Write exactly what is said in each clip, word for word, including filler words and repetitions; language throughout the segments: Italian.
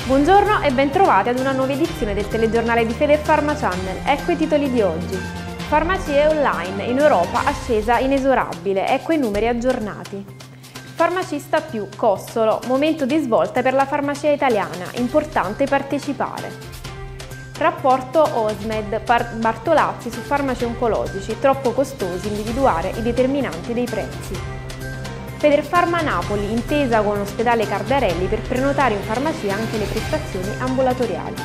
Buongiorno e bentrovati ad una nuova edizione del telegiornale di Federpharma Channel. Ecco i titoli di oggi. Farmacie online, in Europa ascesa inesorabile, ecco i numeri aggiornati. Farmacista più, Cossolo, momento di svolta per la farmacia italiana, importante partecipare. Rapporto Osmed, Bartolazzi su farmaci oncologici, troppo costosi individuare i determinanti dei prezzi. Federpharma Napoli, intesa con l'ospedale Cardarelli per prenotare in farmacia anche le prestazioni ambulatoriali.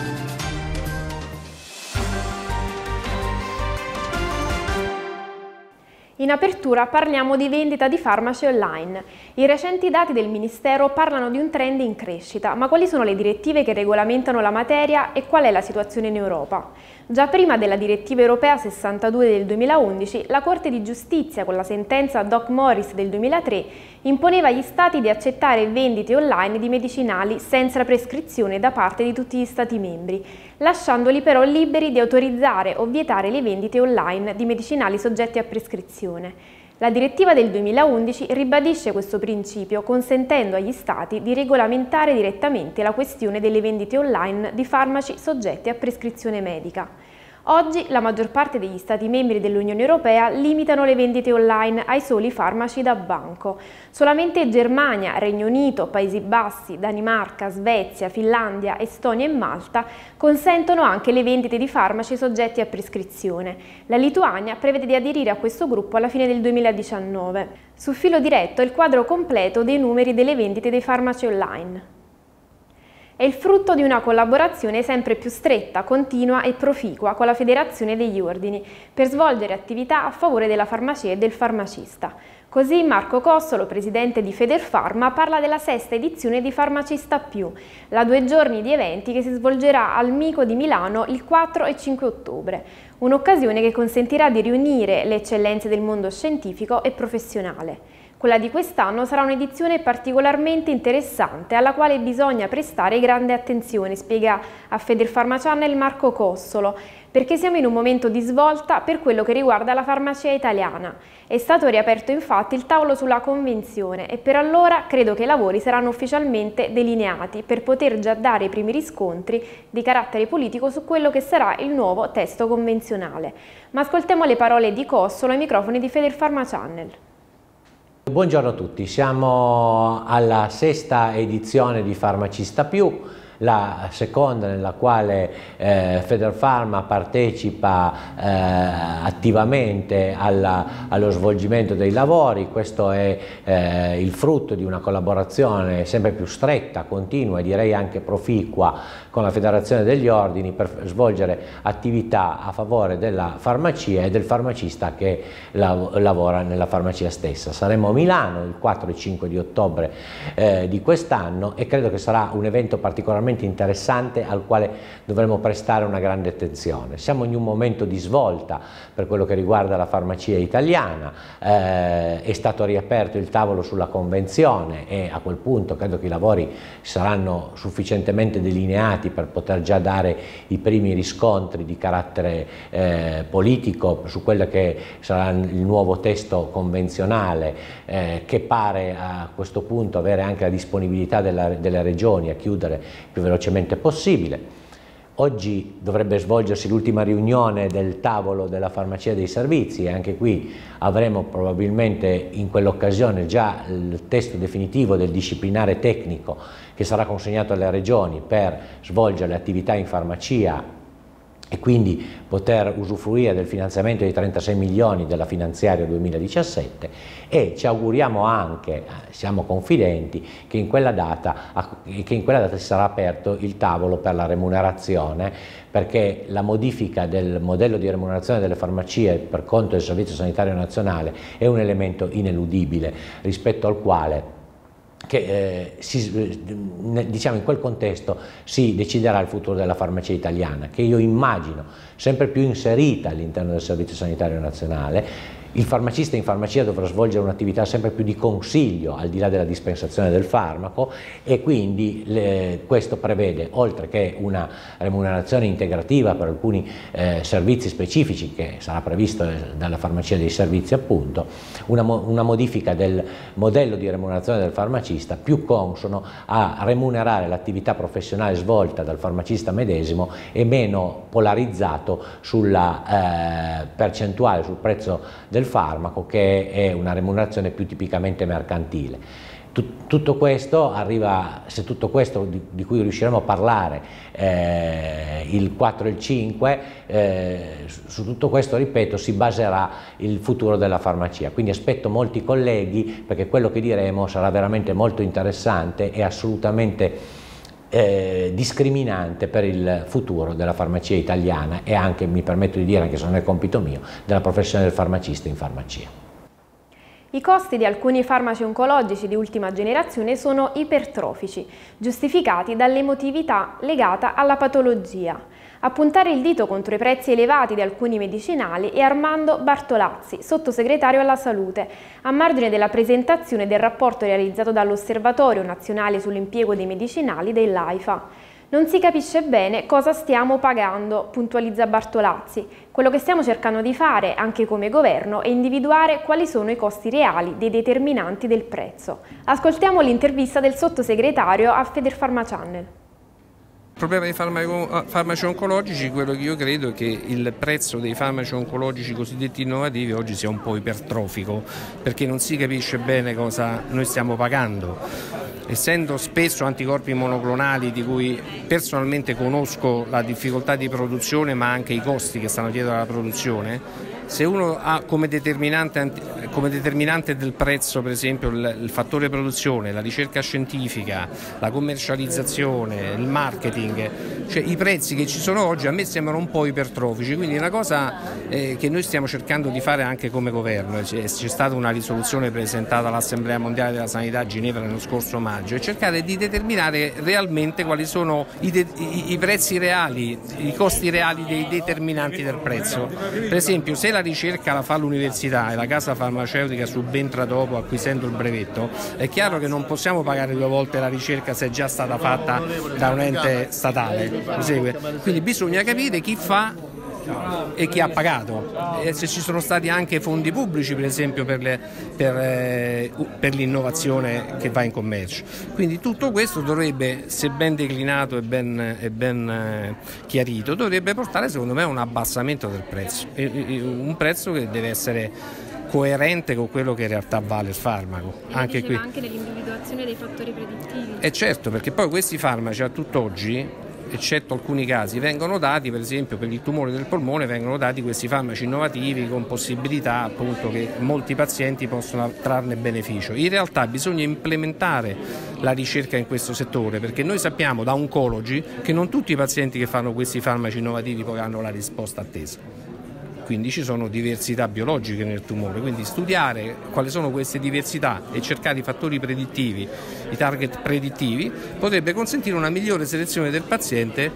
In apertura parliamo di vendita di farmaci online. I recenti dati del Ministero parlano di un trend in crescita, ma quali sono le direttive che regolamentano la materia e qual è la situazione in Europa? Già prima della direttiva europea sessantadue del duemilaundici, la Corte di Giustizia, con la sentenza Doc Morris del duemilatré, imponeva agli Stati di accettare vendite online di medicinali senza prescrizione da parte di tutti gli Stati membri, lasciandoli però liberi di autorizzare o vietare le vendite online di medicinali soggetti a prescrizione. La direttiva del duemilaundici ribadisce questo principio, consentendo agli Stati di regolamentare direttamente la questione delle vendite online di farmaci soggetti a prescrizione medica. Oggi la maggior parte degli Stati membri dell'Unione Europea limitano le vendite online ai soli farmaci da banco. Solamente Germania, Regno Unito, Paesi Bassi, Danimarca, Svezia, Finlandia, Estonia e Malta consentono anche le vendite di farmaci soggetti a prescrizione. La Lituania prevede di aderire a questo gruppo alla fine del duemiladiciannove. Sul filo diretto è il quadro completo dei numeri delle vendite dei farmaci online. È il frutto di una collaborazione sempre più stretta, continua e proficua con la Federazione degli Ordini per svolgere attività a favore della farmacia e del farmacista. Così Marco Cossolo, presidente di Federpharma, parla della sesta edizione di Farmacista Più, la due giorni di eventi che si svolgerà al Mico di Milano il quattro e cinque ottobre, un'occasione che consentirà di riunire le eccellenze del mondo scientifico e professionale. Quella di quest'anno sarà un'edizione particolarmente interessante alla quale bisogna prestare grande attenzione, spiega a Federpharma Channel Marco Cossolo, perché siamo in un momento di svolta per quello che riguarda la farmacia italiana. È stato riaperto infatti il tavolo sulla convenzione e per allora credo che i lavori saranno ufficialmente delineati per poter già dare i primi riscontri di carattere politico su quello che sarà il nuovo testo convenzionale. Ma ascoltiamo le parole di Cossolo ai microfoni di Federpharma Channel. Buongiorno a tutti, siamo alla sesta edizione di Farmacista Più, la seconda nella quale eh, Federpharma partecipa eh, attivamente alla, allo svolgimento dei lavori. Questo è eh, il frutto di una collaborazione sempre più stretta, continua e direi anche proficua con la Federazione degli Ordini per svolgere attività a favore della farmacia e del farmacista che lav lavora nella farmacia stessa. Saremo a Milano il quattro e cinque di ottobre eh, di quest'anno e credo che sarà un evento particolarmente interessante al quale dovremo prestare una grande attenzione. Siamo in un momento di svolta per quello che riguarda la farmacia italiana, eh, è stato riaperto il tavolo sulla convenzione e a quel punto credo che i lavori saranno sufficientemente delineati per poter già dare i primi riscontri di carattere eh, politico su quello che sarà il nuovo testo convenzionale eh, che pare a questo punto avere anche la disponibilità della, delle regioni a chiudere più velocemente possibile. Oggi dovrebbe svolgersi l'ultima riunione del tavolo della farmacia dei servizi e anche qui avremo probabilmente in quell'occasione già il testo definitivo del disciplinare tecnico che sarà consegnato alle regioni per svolgere le attività in farmacia e quindi poter usufruire del finanziamento di trentasei milioni della finanziaria duemiladiciassette e ci auguriamo anche, siamo confidenti, che in quella data, che in quella data si sarà aperto il tavolo per la remunerazione, perché la modifica del modello di remunerazione delle farmacie per conto del Servizio Sanitario Nazionale è un elemento ineludibile rispetto al quale che eh, si, diciamo in quel contesto si deciderà il futuro della farmacia italiana, che io immagino sempre più inserita all'interno del Servizio Sanitario Nazionale, Il farmacista in farmacia dovrà svolgere un'attività sempre più di consiglio al di là della dispensazione del farmaco e quindi le, questo prevede, oltre che una remunerazione integrativa per alcuni eh, servizi specifici che sarà previsto dalla farmacia dei servizi appunto, una, una modifica del modello di remunerazione del farmacista più consono a remunerare l'attività professionale svolta dal farmacista medesimo e meno polarizzato sulla eh, percentuale, sul prezzo del farmaco, che è una remunerazione più tipicamente mercantile. Tutto questo arriva, se tutto questo di, di cui riusciremo a parlare eh, il quattro e il cinque, eh, su tutto questo, ripeto, si baserà il futuro della farmacia. Quindi aspetto molti colleghi, perché quello che diremo sarà veramente molto interessante e assolutamente eh, discriminante per il futuro della farmacia italiana e anche, mi permetto di dire, anche se non è compito mio, della professione del farmacista in farmacia. I costi di alcuni farmaci oncologici di ultima generazione sono ipertrofici, giustificati dall'emotività legata alla patologia. A puntare il dito contro i prezzi elevati di alcuni medicinali è Armando Bartolazzi, sottosegretario alla Salute, a margine della presentazione del rapporto realizzato dall'Osservatorio Nazionale sull'impiego dei medicinali dell'AIFA. Non si capisce bene cosa stiamo pagando, puntualizza Bartolazzi. Quello che stiamo cercando di fare, anche come governo, è individuare quali sono i costi reali dei determinanti del prezzo. Ascoltiamo l'intervista del sottosegretario a Federfarma Channel. Il problema dei farmaco, farmaci oncologici, quello che io credo è che il prezzo dei farmaci oncologici cosiddetti innovativi oggi sia un po' ipertrofico, perché non si capisce bene cosa noi stiamo pagando. Essendo spesso anticorpi monoclonali di cui personalmente conosco la difficoltà di produzione ma anche i costi che stanno dietro alla produzione, se uno ha come determinante, come determinante del prezzo per esempio il, il fattore produzione, la ricerca scientifica, la commercializzazione, il marketing, cioè i prezzi che ci sono oggi a me sembrano un po' ipertrofici, quindi è una cosa eh, che noi stiamo cercando di fare anche come governo. C'è stata una risoluzione presentata all'Assemblea Mondiale della Sanità a Ginevra nello scorso maggio e cercare di determinare realmente quali sono i, de, i, i prezzi reali, i costi reali dei determinanti del prezzo. Per esempio, se la ricerca la fa l'università e la casa farmaceutica subentra dopo acquisendo il brevetto, è chiaro che non possiamo pagare due volte la ricerca se è già stata fatta da un ente statale. Mi segue? Quindi bisogna capire chi fa e chi ha pagato, e se ci sono stati anche fondi pubblici per esempio per, le, per, eh, per l'innovazione che va in commercio. Quindi tutto questo dovrebbe, se ben declinato e ben, e ben eh, chiarito, dovrebbe portare secondo me a un abbassamento del prezzo, e, e, un prezzo che deve essere coerente con quello che in realtà vale il farmaco. E anche qui anche nell'individuazione dei fattori predittivi. E certo, perché poi questi farmaci a tutt'oggi, eccetto alcuni casi, vengono dati, per esempio per il tumore del polmone, vengono dati questi farmaci innovativi con possibilità appunto che molti pazienti possono trarne beneficio. In realtà bisogna implementare la ricerca in questo settore, perché noi sappiamo da oncologi che non tutti i pazienti che fanno questi farmaci innovativi poi hanno la risposta attesa. Quindi ci sono diversità biologiche nel tumore, quindi studiare quali sono queste diversità e cercare i fattori predittivi, i target predittivi, potrebbe consentire una migliore selezione del paziente,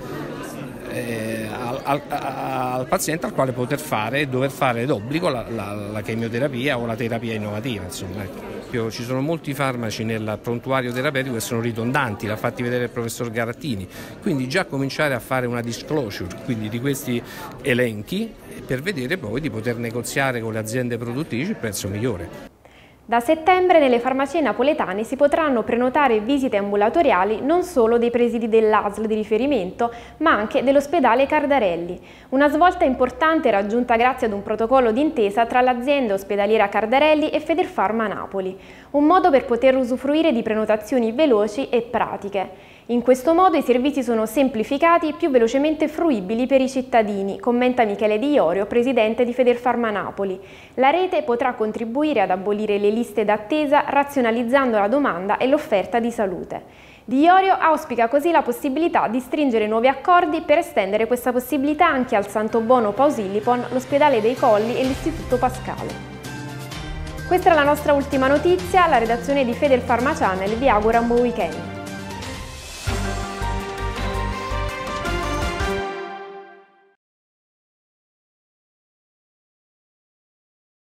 eh, al, al, al paziente al quale poter fare e dover fare d'obbligo la, la, la chemioterapia o la terapia innovativa. Insomma, ecco. Ci sono molti farmaci nel prontuario terapeutico che sono ridondanti, l'ha fatti vedere il professor Garattini, quindi già cominciare a fare una disclosure quindi di questi elenchi per vedere poi di poter negoziare con le aziende produttrici il prezzo migliore. Da settembre nelle farmacie napoletane si potranno prenotare visite ambulatoriali non solo dei presidi dell'A S L di riferimento, ma anche dell'ospedale Cardarelli. Una svolta importante raggiunta grazie ad un protocollo d'intesa tra l'azienda ospedaliera Cardarelli e Federfarma Napoli, un modo per poter usufruire di prenotazioni veloci e pratiche. In questo modo i servizi sono semplificati e più velocemente fruibili per i cittadini, commenta Michele Di Iorio, presidente di Federfarma Napoli. La rete potrà contribuire ad abolire le liste d'attesa, razionalizzando la domanda e l'offerta di salute. Di Iorio auspica così la possibilità di stringere nuovi accordi per estendere questa possibilità anche al Santo Bono Pausilipon, l'ospedale dei Colli e l'Istituto Pascale. Questa è la nostra ultima notizia, la redazione di Federfarma Channel vi augura un buon weekend.